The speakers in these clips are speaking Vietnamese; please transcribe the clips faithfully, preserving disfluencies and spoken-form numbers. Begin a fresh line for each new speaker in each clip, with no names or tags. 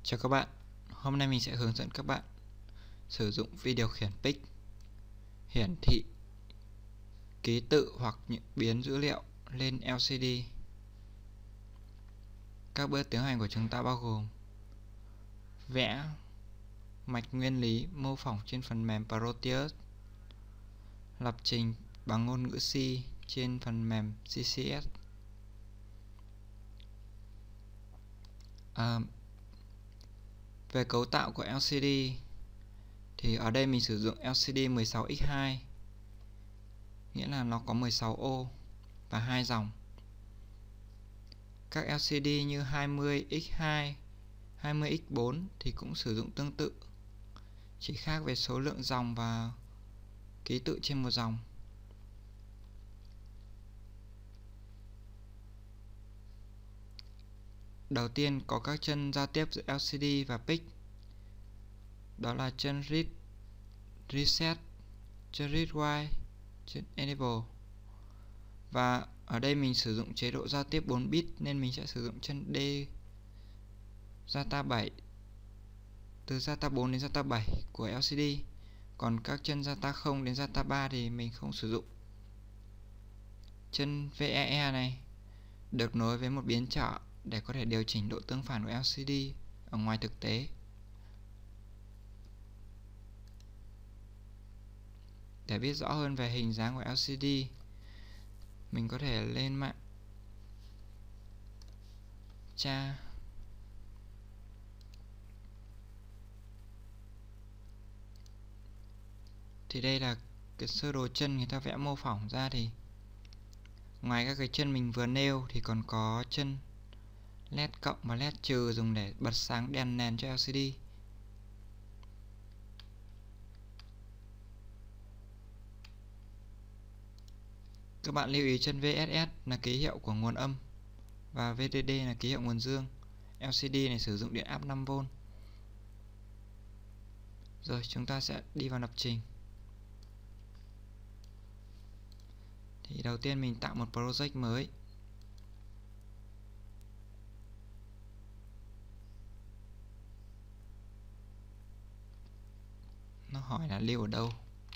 Chào các bạn, hôm nay mình sẽ hướng dẫn các bạn sử dụng vi điều khiển pic hiển thị ký tự hoặc những biến dữ liệu lên lờ xê đê. Các bước tiến hành của chúng ta bao gồm vẽ mạch nguyên lý mô phỏng trên phần mềm Proteus, lập trình bằng ngôn ngữ C trên phần mềm xê xê ét. À, về cấu tạo của lờ xê đê thì ở đây mình sử dụng lờ xê đê mười sáu nhân hai, nghĩa là nó có mười sáu ô và hai dòng. Các lờ xê đê như hai mươi nhân hai, hai mươi nhân bốn thì cũng sử dụng tương tự, chỉ khác về số lượng dòng và ký tự trên một dòng. Đầu tiên có các chân giao tiếp giữa lờ xê đê và pic. Đó là chân read, reset, chân read write, chân enable. Và ở đây mình sử dụng chế độ giao tiếp bốn bit nên mình sẽ sử dụng chân D data bảy, từ data bốn đến data bảy của lờ xê đê. Còn các chân data không đến data ba thì mình không sử dụng. Chân vê e e này được nối với một biến trở để có thể điều chỉnh độ tương phản của lờ xê đê ở ngoài thực tế. Để biết rõ hơn về hình dáng của lờ xê đê, mình có thể lên mạng tra thì đây là cái sơ đồ chân người ta vẽ mô phỏng ra. Thì ngoài các cái chân mình vừa nêu thì còn có chân led cộng và led trừ dùng để bật sáng đèn nền cho lờ xê đê. Các bạn lưu ý chân vê ét ét là ký hiệu của nguồn âm và vê đê đê là ký hiệu nguồn dương. lờ xê đê này sử dụng điện áp năm vôn. Rồi chúng ta sẽ đi vào lập trình. Thì đầu tiên mình tạo một project mới. Nó hỏi là lưu ở đâu.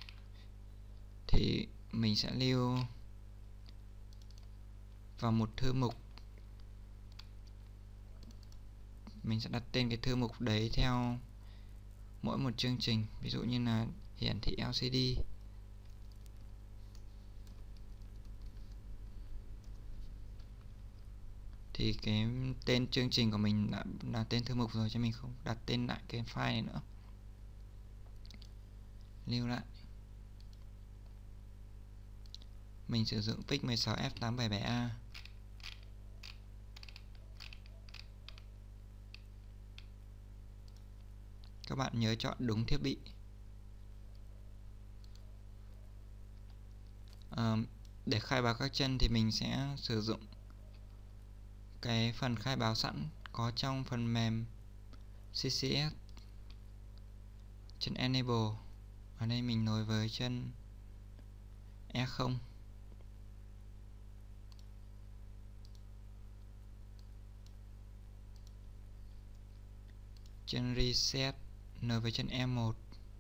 Thì mình sẽ lưu vào một thư mục. Mình sẽ đặt tên cái thư mục đấy theo mỗi một chương trình. Ví dụ như là hiển thị lờ xê đê. Thì cái tên chương trình của mình đã là tên thư mục rồi, cho mình không đặt tên lại cái file này nữa. Lưu lại. Mình sử dụng pic mười sáu F tám bảy bảy A. Các bạn nhớ chọn đúng thiết bị. À, để khai báo các chân thì mình sẽ sử dụng cái phần khai báo sẵn có trong phần mềm xê xê ét. Chân enable. Ở đây mình nối với chân E không. Chân reset nối với chân E một.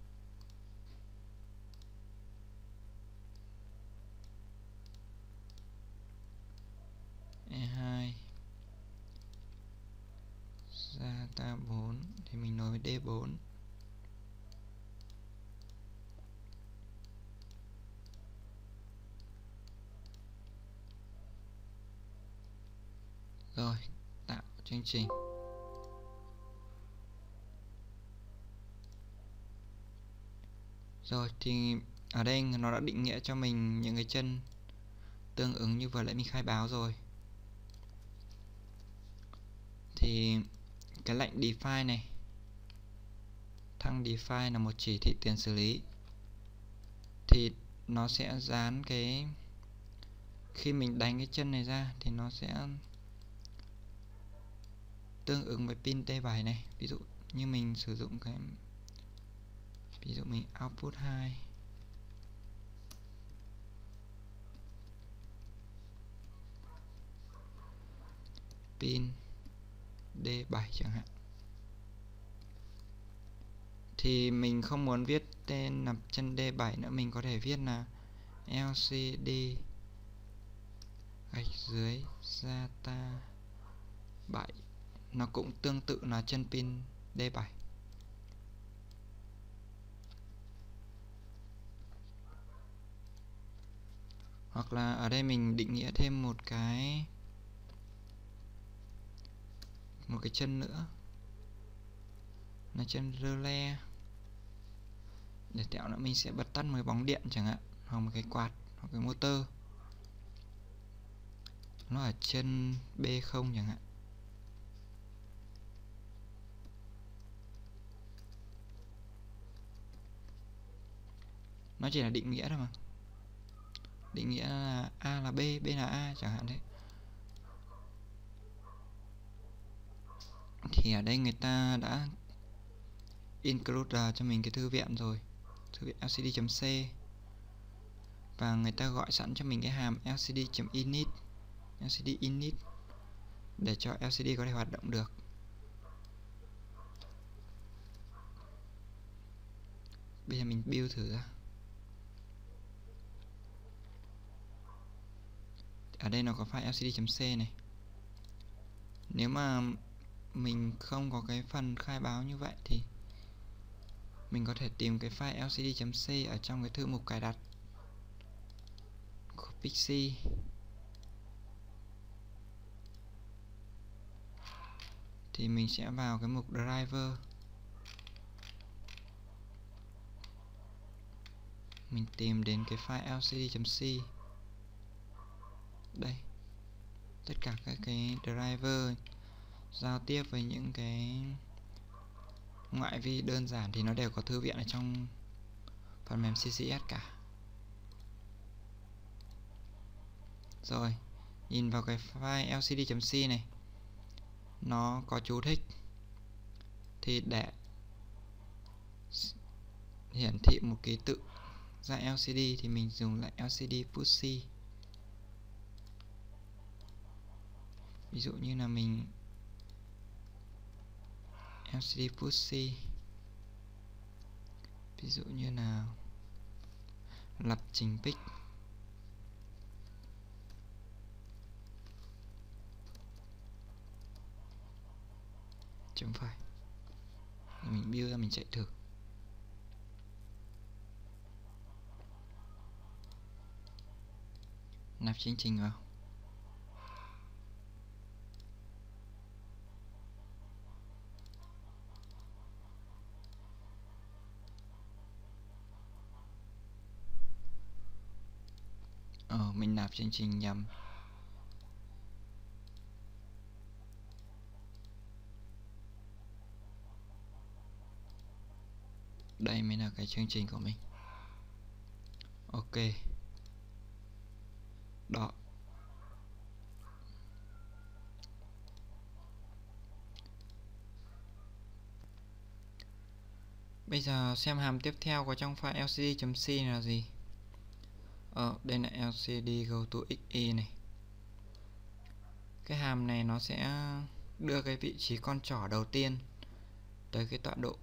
E hai. Data bốn thì mình nối với D bốn. Rồi, tạo chương trình. Rồi thì ở đây nó đã định nghĩa cho mình những cái chân tương ứng như vừa nãy mình khai báo rồi. Thì cái lệnh define này, thăng define là một chỉ thị tiền xử lý. Thì nó sẽ dán cái, khi mình đánh cái chân này ra thì nó sẽ tương ứng với pin T bảy này. Ví dụ như mình sử dụng cái, ví dụ mình output hai, pin D bảy chẳng hạn. thì mình không muốn viết tên là chân D bảy nữa, mình có thể viết là lờ xê đê gạch dưới data bảy, nó cũng tương tự là chân pin D bảy. Hoặc là ở đây mình định nghĩa thêm một cái một cái chân nữa là chân rơ le, để tẹo nữa mình sẽ bật tắt một cái bóng điện chẳng hạn, hoặc một cái quạt, hoặc cái motor, nó ở chân B không chẳng hạn. Nó chỉ là định nghĩa thôi mà, định nghĩa là A là B, B là A chẳng hạn đấy. Thì ở đây người ta đã include cho mình cái thư viện rồi, thư viện lcd.c, và người ta gọi sẵn cho mình cái hàm lcd.init, lcd init, để cho lcd có thể hoạt động được. Bây giờ mình build thử ra. Ở đây nó có file lcd.c này. Nếu mà mình không có cái phần khai báo như vậy thì mình có thể tìm cái file lcd.c ở trong cái thư mục cài đặt của Pixie. Thì mình sẽ vào cái mục driver, mình tìm đến cái file lcd.c. Đây, tất cả các cái driver giao tiếp với những cái ngoại vi đơn giản thì nó đều có thư viện ở trong phần mềm xê xê ét cả. Rồi, nhìn vào cái file lcd.c này, nó có chú thích. Thì để hiển thị một ký tự ra lcd thì mình dùng lại lcd pussy. Ví dụ như là mình lcd pussy, ví dụ như là lập trình pic, chấm phẩy, mình build ra, mình chạy thử. Nạp chương trình vào. Ờ, mình nạp chương trình nhầm. Đây mới là cái chương trình của mình. Ok. Đó. Bây giờ xem hàm tiếp theo của trong file lcd.c là gì. Ờ, đây là lcd go to xe này. Cái hàm này nó sẽ đưa cái vị trí con trỏ đầu tiên tới cái tọa độ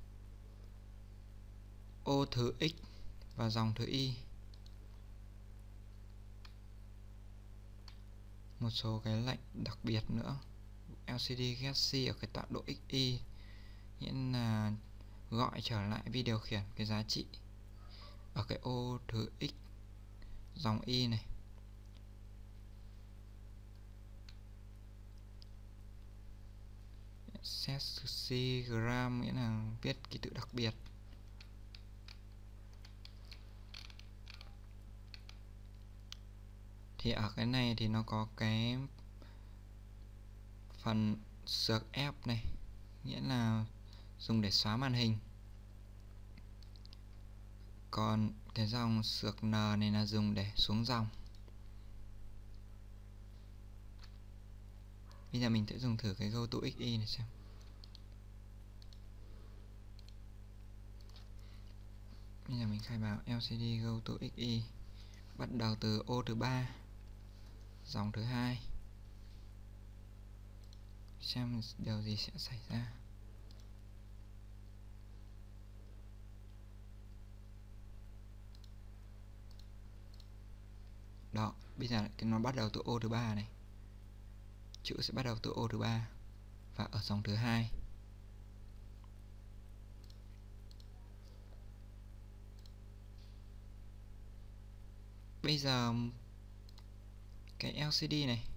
ô thứ x và dòng thứ y. Một số cái lệnh đặc biệt nữa. lcd get c ở cái tọa độ xy, nghĩa là gọi trở lại vi điều khiển cái giá trị ở cái ô thứ x dòng y này. Set c gram nghĩa là viết ký tự đặc biệt. Thì ở cái này thì nó có cái phần xược F này, nghĩa là dùng để xóa màn hình. Còn cái dòng xược N này là dùng để xuống dòng. Bây giờ mình sẽ dùng thử cái go to xe này xem. Bây giờ mình khai báo lcd go to xe, bắt đầu từ ô thứ ba, dòng thứ hai, xem điều gì sẽ xảy ra. Đó, bây giờ cái nó bắt đầu từ ô thứ ba này. Chữ sẽ bắt đầu từ ô thứ ba và ở dòng thứ hai. Bây giờ cái lờ xê đê này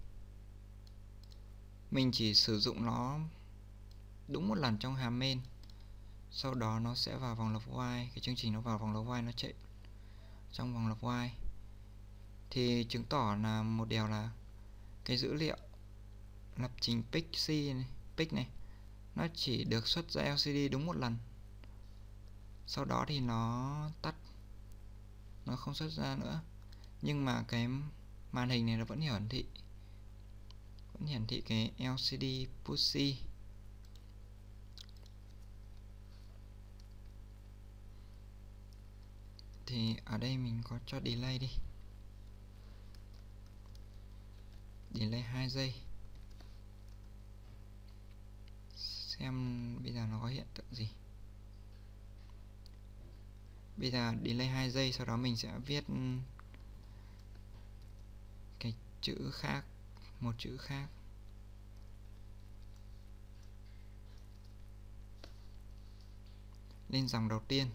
mình chỉ sử dụng nó đúng một lần trong hàm main, sau đó nó sẽ vào vòng lặp while, cái chương trình nó vào vòng lặp while, nó chạy trong vòng lặp while, thì chứng tỏ là một điều là cái dữ liệu lập trình pixie này, pic này nó chỉ được xuất ra lờ xê đê đúng một lần, sau đó thì nó tắt, nó không xuất ra nữa. Nhưng mà cái màn hình này nó vẫn hiển thị vẫn hiển thị cái lờ xê đê pussy. Thì ở đây mình có cho delay đi, delay hai giây, xem bây giờ nó có hiện tượng gì. Bây giờ delay hai giây, sau đó mình sẽ viết cái chữ khác, một chữ khác. Lên dòng đầu tiên.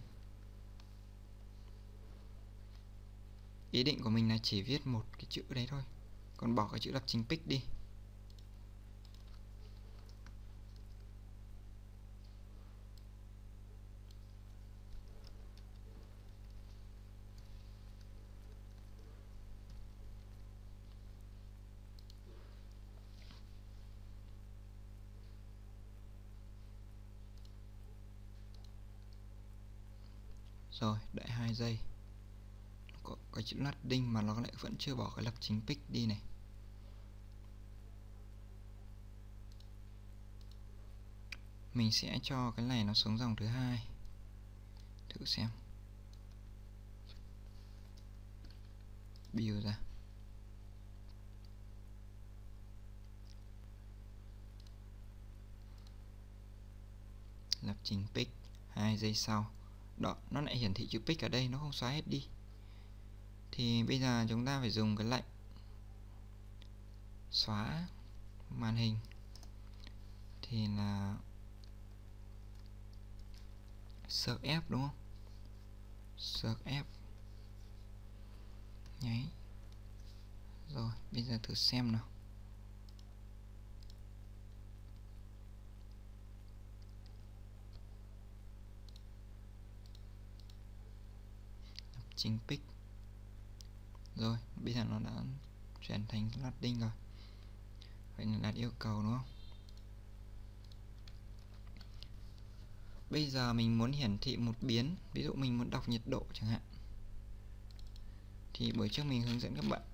Ý định của mình là chỉ viết một cái chữ đấy thôi, còn bỏ cái chữ lập trình pic đi. Rồi, đợi hai giây. Có cái chữ loading mà nó lại vẫn chưa bỏ cái lập trình pic đi này. Mình sẽ cho cái này nó xuống dòng thứ hai. Thử xem. Build ra. Lập trình pic, hai giây sau. Đó, nó lại hiển thị chữ pic ở đây, nó không xóa hết đi. Thì bây giờ chúng ta phải dùng cái lệnh xóa màn hình, thì là search F đúng không? Search F nháy. Rồi, bây giờ thử xem nào. Lập trình pic. Rồi, bây giờ nó đã chuyển thành loading rồi. Vậy là đặt yêu cầu đúng không? Bây giờ mình muốn hiển thị một biến, ví dụ mình muốn đọc nhiệt độ chẳng hạn. Thì buổi trước mình hướng dẫn các bạn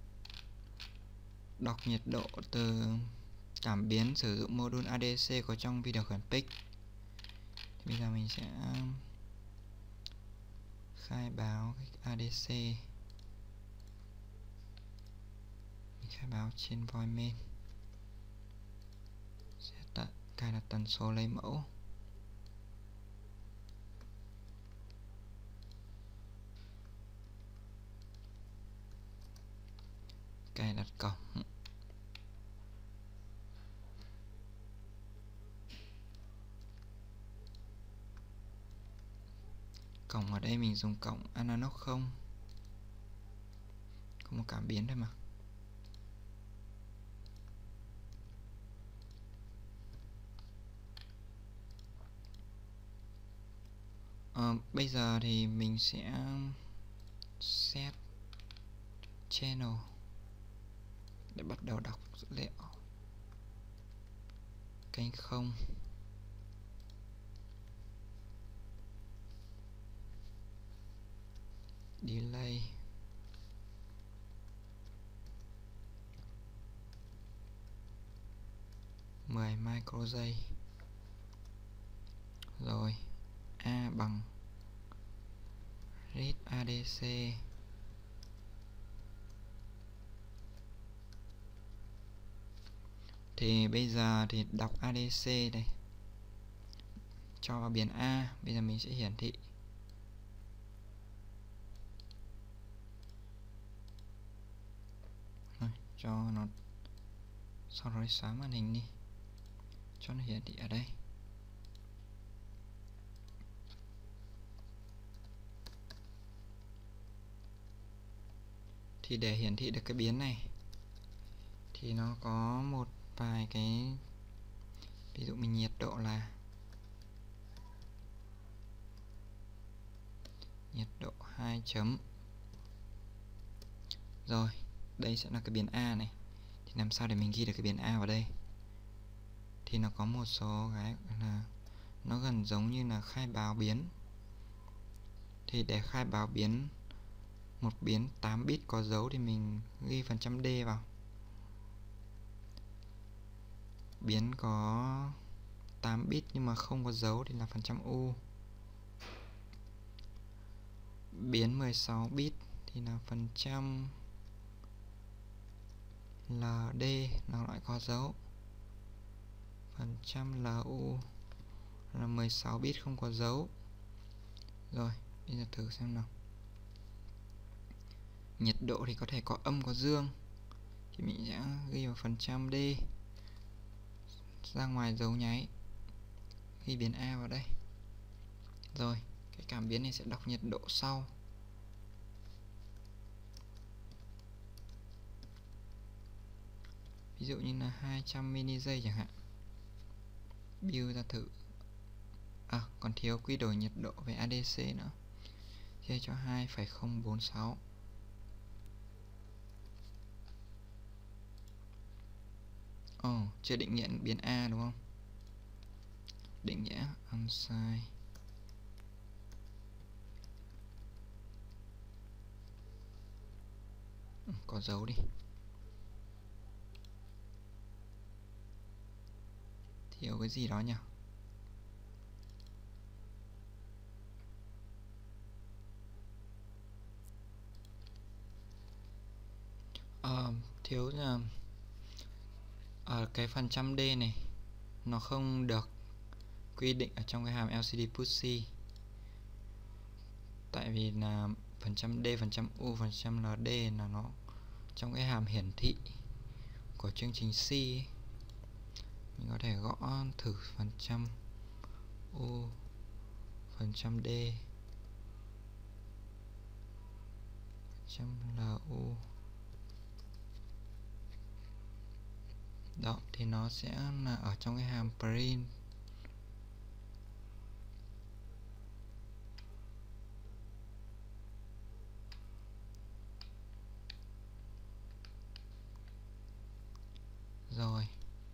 đọc nhiệt độ từ cảm biến sử dụng module a đê xê có trong video khiển pic. Thì bây giờ mình sẽ khai báo a đê xê, mình khai báo trên void main, sẽ đặt, cài đặt tần số lấy mẫu, cài đặt cổng. Cổng ở đây mình dùng cổng analog không, có một cảm biến thôi mà. Ờ, bây giờ thì mình sẽ set channel để bắt đầu đọc dữ liệu. Kênh không, delay, mười micro giây. Rồi, A bằng read a đê xê. Thì bây giờ thì đọc a đê xê đây, cho vào biến A. Bây giờ mình sẽ hiển thị cho nó, sau đó xóa màn hình đi cho nó hiển thị ở đây. Thì để hiển thị được cái biến này thì nó có một vài cái, ví dụ mình nhiệt độ là nhiệt độ hai chấm. Rồi, đây sẽ là cái biến A này. Thì làm sao để mình ghi được cái biến A vào đây? Thì nó có một số cái là nó gần giống như là khai báo biến. Thì để khai báo biến một biến tám bit có dấu thì mình ghi phần trăm D vào. Biến có tám bit nhưng mà không có dấu thì là phần trăm U. Biến mười sáu bit thì là phần trăm lờ đê, nó lại có dấu. Phần trăm lờ u là mười sáu bit không có dấu. Rồi, bây giờ thử xem nào. Nhiệt độ thì có thể có âm có dương, thì mình sẽ ghi vào phần trăm D, ra ngoài dấu nháy, ghi biến A vào đây. Rồi, cái cảm biến này sẽ đọc nhiệt độ sau. Ví dụ như là hai trăm mili giây chẳng hạn. Build ra thử. À, còn thiếu quy đổi nhiệt độ về a đê xê nữa. Chia cho hai phẩy không bốn sáu. Ồ, oh, chưa định nghĩa biến A đúng không? Định nghĩa ăn sai. Ừ, có dấu đi. Thiếu cái gì đó nhỉ? Ờ, thiếu là ở cái phần trăm D này nó không được quy định ở trong cái hàm lờ xê đê pussy. Tại vì là phần trăm D, phần trăm U, phần trăm lờ đê là nó trong cái hàm hiển thị của chương trình C ấy. Mình có thể gõ thử phần trăm U, phần trăm D, phần trăm lờ u. Đó, thì nó sẽ là ở trong cái hàm print. Rồi.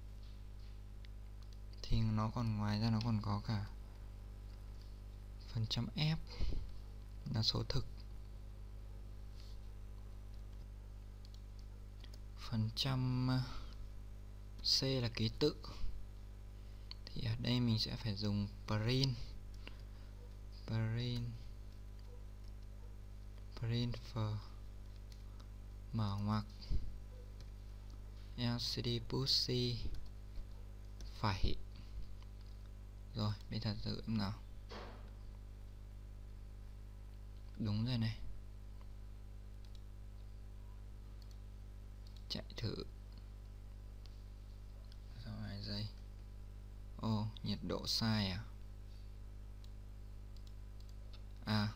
Thì nó còn, ngoài ra nó còn có cả phần trăm F là số thực, phần trăm C là ký tự. Thì ở đây mình sẽ phải dùng print print print for mở ngoặc lờ xê đê pussy phải. Rồi, bây giờ thử nào. Đúng rồi này. Chạy thử. Sau hai giây. Ồ, oh, nhiệt độ sai à? À,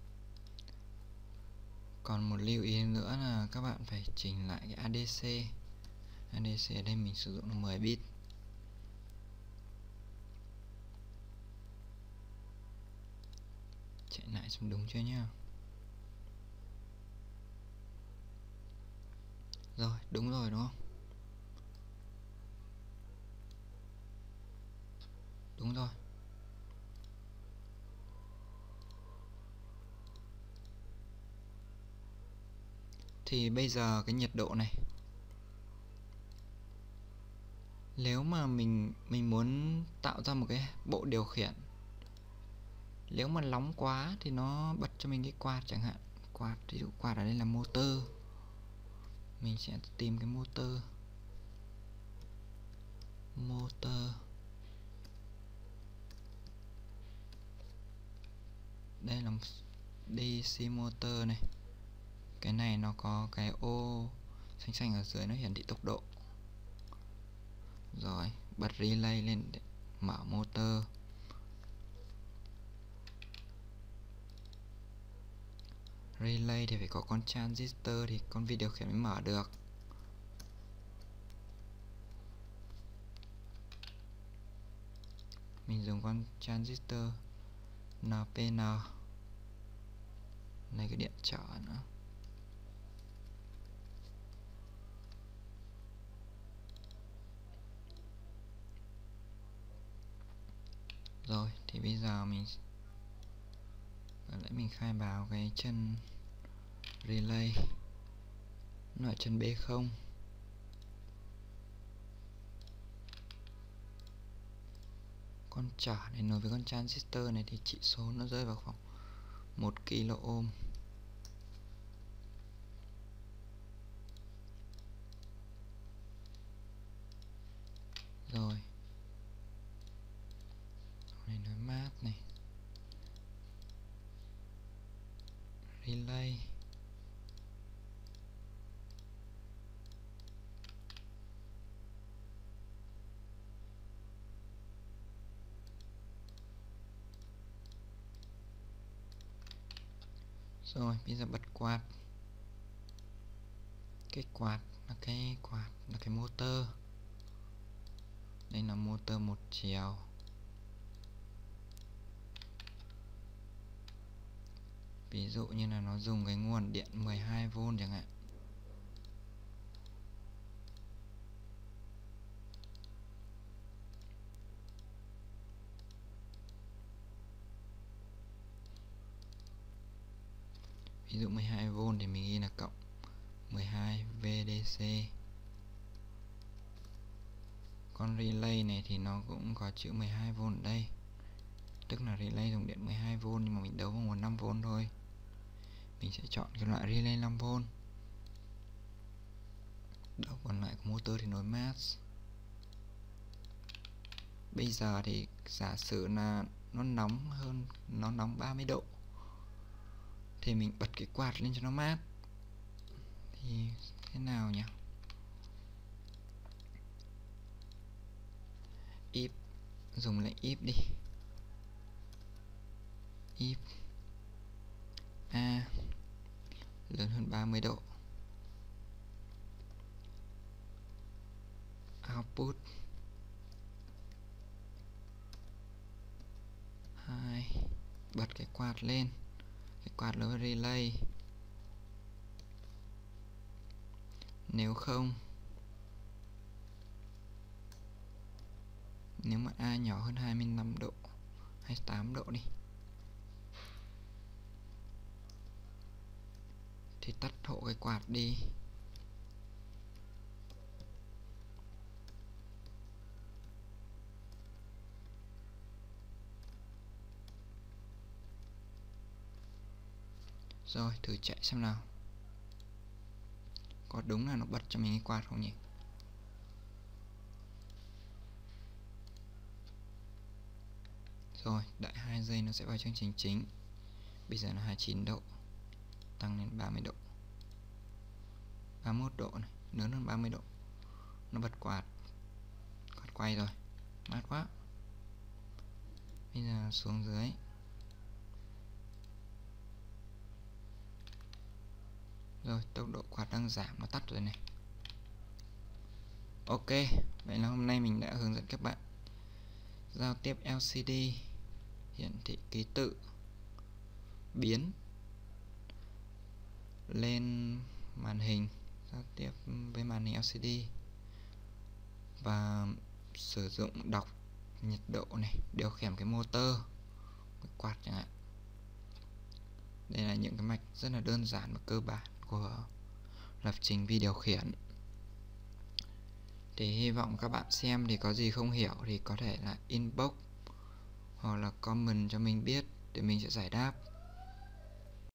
còn một lưu ý nữa là các bạn phải chỉnh lại cái a đê xê. a đê xê ở đây mình sử dụng là mười bit. Chạy lại xem đúng chưa nhá. Rồi, đúng rồi đúng không? Đúng rồi. Thì bây giờ cái nhiệt độ này, nếu mà mình mình muốn tạo ra một cái bộ điều khiển, nếu mà nóng quá thì nó bật cho mình cái quạt chẳng hạn. Quạt, ví dụ quạt ở đây là motor. Mình sẽ tìm cái motor. Motor. Đây là đê xê motor này. Cái này nó có cái ô xanh xanh ở dưới nó hiển thị tốc độ. Rồi bật relay lên để mở motor. Relay thì phải có con transistor thì con vi điều khiển mới mở được. Mình dùng con transistor en pê en. Lấy cái điện trở nữa. Rồi thì bây giờ mình lại mình khai báo cái chân relay nó ở chân B không. Con trở này nối với con transistor này thì chỉ số nó rơi vào khoảng một kilo ohm. Rồi này nối mát này, relay rồi bây giờ bật quạt. Cái quạt là cái quạt là cái motor. Đây là motor một chiều. Ví dụ như là nó dùng cái nguồn điện mười hai vôn chẳng hạn. Ví dụ mười hai vôn thì mình ghi là cộng mười hai vê đê xê. Con relay này thì nó cũng có chữ mười hai vôn ở đây. Tức là relay dùng điện mười hai vôn nhưng mà mình đấu vào nguồn năm vôn thôi. Mình sẽ chọn cái loại relay năm vôn. Đầu còn lại của motor thì nối max. Bây giờ thì giả sử là nó nóng hơn, nó nóng ba mươi độ thì mình bật cái quạt lên cho nó mát. Thì thế nào nhỉ? If, dùng lệnh if đi. If A lớn hơn ba mươi độ, output hai, bật cái quạt lên, cái quạt lớn relay. Nếu không, nếu mà A nhỏ hơn hai mươi lăm độ, hai mươi tám độ đi, thì tắt hộ cái quạt đi. Rồi thử chạy xem nào. Có đúng là nó bật cho mình cái quạt không nhỉ? Rồi đợi hai giây nó sẽ vào chương trình chính. Bây giờ là hai mươi chín độ, tăng lên ba mươi độ, ba mươi mốt độ này, lớn hơn ba mươi độ. Nó bật quạt, quạt quay rồi, mát quá. Bây giờ xuống dưới. Rồi tốc độ quạt đang giảm, nó tắt rồi này. Ok, vậy là hôm nay mình đã hướng dẫn các bạn giao tiếp lờ xê đê, hiển thị ký tự, biến lên màn hình, giao tiếp với màn hình lờ xê đê và sử dụng đọc nhiệt độ này, điều khiển cái motor, cái quạt chẳng hạn. Đây là những cái mạch rất là đơn giản và cơ bản của lập trình vi điều khiển. Thì hy vọng các bạn xem thì có gì không hiểu thì có thể là inbox hoặc là comment cho mình biết để mình sẽ giải đáp.